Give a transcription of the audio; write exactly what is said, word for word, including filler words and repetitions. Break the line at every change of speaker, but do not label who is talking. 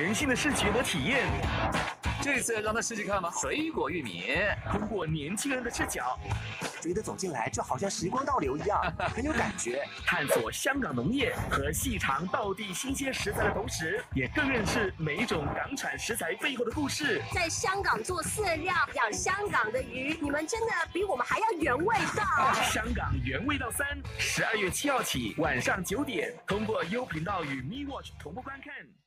全新的视觉和体验。
这次让他试试看吧，水果玉米，
通过年轻人的视角，
觉得走进来就好像时光倒流一样，很有感觉。
探索香港农业和细尝道地新鲜食材的同时，也更认识每一种港产食材背后的故事。
在香港做饲料，养香港的鱼，你们真的比我们还要原味道。
香港原味道三，十二月七号起晚上九点，通过优频道与 Me Watch 同步观看。